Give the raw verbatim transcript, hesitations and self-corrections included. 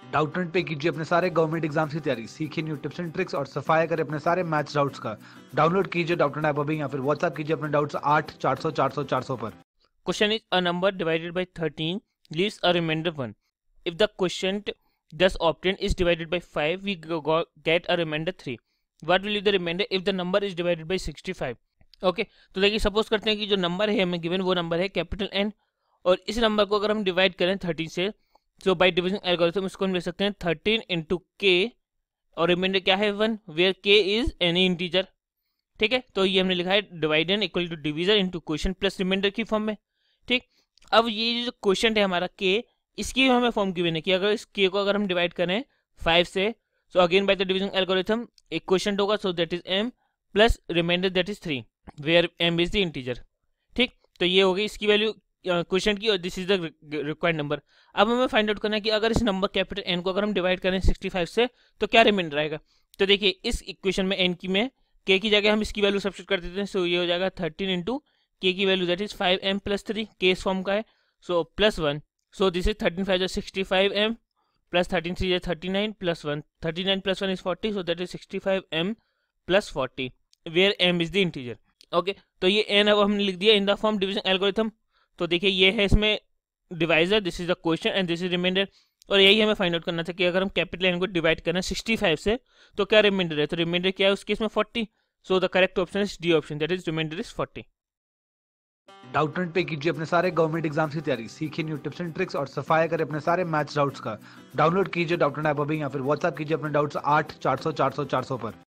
डाउटनट पे कीजिए अपने सारे गवर्नमेंट एग्जाम्स की तैयारी, सीखिए न्यू टिप्स एंड ट्रिक्स और सफाया करें अपने सारे मैथ्स डाउट्स का। डाउनलोड कीजिए डाउटनट ऐप अभी या फिर व्हाट्सएप कीजिए अपने डाउट्स आठ चार सौ चार सौ चार सौ पर। Question is a number divided by thirteen leaves a remainder one. If the quotient thus obtained is divided by five, we go, go, get a remainder three. What will be the remainder if the number is divided by sixty-five? Okay okay, तो देखिए suppose करते हैं कि जो number है हमें given वो number है कैपिटल एन, और इस नंबर को अगर हम डिवाइड करें थर्टीन से, सो बाय डिवीजन एल्गोरिथम इसको हम लिख सकते हैं थर्टीन इंटू के और रिमाइंडर क्या है one, where k is any integer. ठीक है, तो ये हमने लिखा है divide n equal to divisor into question plus remainder की फॉर्म में। ठीक, अब ये जो क्वेश्चन है हमारा के, इसकी हमें फॉर्म गिवन है कि अगर इस के को अगर हम डिवाइड करें फाइव से, so again by the division algorithm एक क्वेश्चन होगा, so that is m plus remainder that is three where m is the integer. ठीक, तो ये हो गई इसकी वैल्यू क्वेश्चन की और this is the required number. अब हमें फाइंड आउट करना है कि अगर इस नंबर कैपिटल एन को अगर हम डिवाइड करें सिक्सटी फाइव से तो क्या रिमाइंडर आएगा। तो देखिए इस इक्वेशन में एन की में के की जगह हम इसकी वैल्यू सब्स्टिट्यूट कर देते हैं, सो ये हो जाएगा थर्टीन इंटू के की value that is five m plus three, k इस फॉर्म का है, so plus one, so this is thirteen five sixty five m plus thirteen three thirty nine plus one, thirty nine plus one is forty, so that is sixty five m plus forty where m is the integer. Okay, तो ये n अब हमने लिख दिया in the form division algorithm. तो देखिए ये है इसमें divisor, this is the question and this is remainder, और यही हमें फाइंड आउट करना था कि अगर हम कैपिटल एन को डिवाइड करना सिक्सटी फाइव से तो क्या रिमाइंडर है। तो रिमाइंडर क्या है उसके इसमें forty, so the correct option is D option, that is remainder is forty. Doubtnut पे कीजिए अपने सारे गवर्नमेंट एग्जाम्स की तैयारी, सीखिए न्यू टिप्स एंड ट्रिक्स और सफाया करें अपने सारे मैथ्स डाउट्स का। डाउनलोड कीजिए डाउटनट ऐप अभी या फिर व्हाट्सएप कीजिए अपने डाउट्स आठ चार सौ चार सौ चार सौ पर।